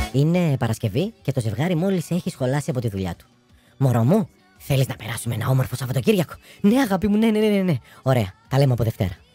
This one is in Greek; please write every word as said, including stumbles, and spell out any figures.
Είναι Παρασκευή και το ζευγάρι μόλις έχει σχολάσει από τη δουλειά του. Μωρό μου, θέλεις να περάσουμε ένα όμορφο Σαββατοκύριακο? Ναι, αγάπη μου, ναι, ναι, ναι, ναι. Ωραία, τα λέμε από Δευτέρα.